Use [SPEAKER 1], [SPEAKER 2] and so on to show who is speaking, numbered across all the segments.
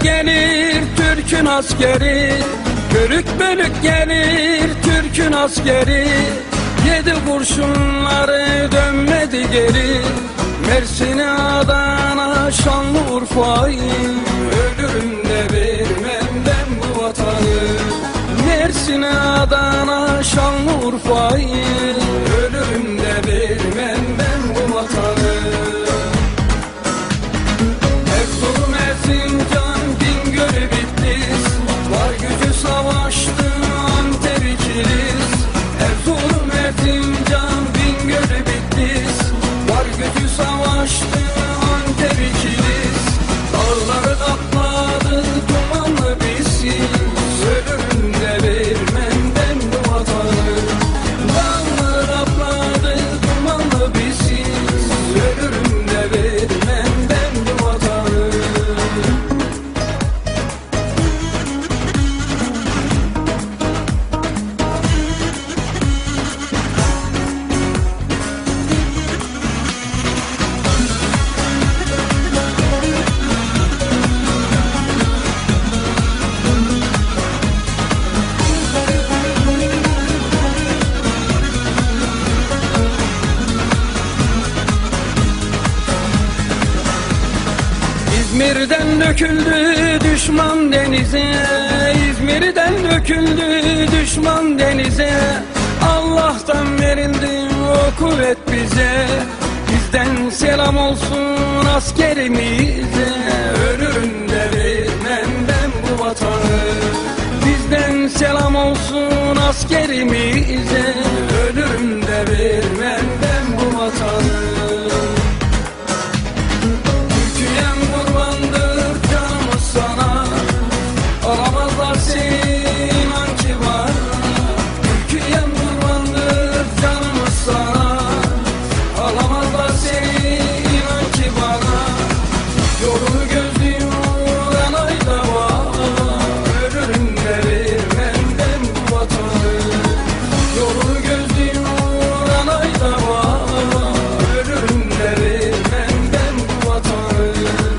[SPEAKER 1] gelir Türk'ün askeri, bölük bölük gelir Türk'ün askeri. Yedi kurşunları dönmedi geri, Mersin'e, Adana, Şanlıurfa'yı, ölürüm de vermem ben bu vatanı. Mersin'e, Adana, Şanlıurfa'yı, ölürüm de vermem ben bu vatanı. Erzurum, Erzincan, Bingöl, Bitlis, var gücü savaştı Antep, Kilis. Erzurum, Erzincan, Bingöl, Bitlis, var gücü savaştı Antep, Kilis. Dağları kapladı dumanlı biziz, ölürüm de vermem ben bu vatanı. Dağları kapladı dumanlı biziz, ölürüm de vermem ben bu vatanı. İzmir'den döküldü düşman denize, İzmir'den döküldü düşman denize. Allah'tan verildi o kuvvet bize, bizden selam olsun askerimize. Ölürüm de vermem ben bu vatanı, bizden selam olsun askerimize. Ölürüm de vermem ben bu vatanı. Alamazlar seni inan ki bana, Türkiye'm kurbandır canımız sana. Alamazlar seni inan ki bana, yolunu gözlüyor anayla var. Ölürüm de vermem ben bu vatanı, yolunu gözlüyor anayla var. Ölürüm de vermem ben bu vatanı.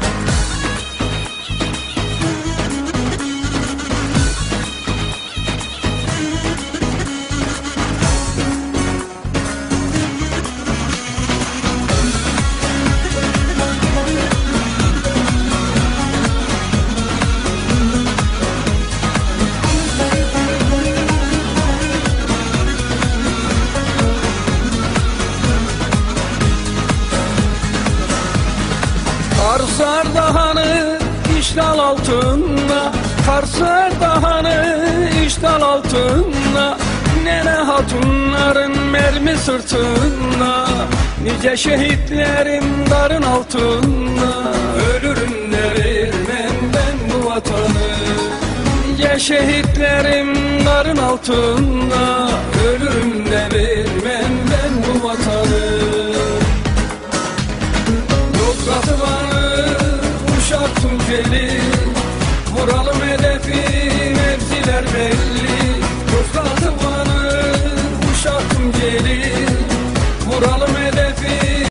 [SPEAKER 1] Kars Ardahan'ı işgal altında, Kars Ardahan'ı işgal altında. Nene hatunların mermi sırtında, nice şehitlerin darın altında. Ölürüm de vermem ben bu vatanı, nice şehitlerim darın altında. Ölürüm de vermem ben bu vatanı. Yozgat'ı var Uşak Tunceli, vuralım hedefi mevziler belli.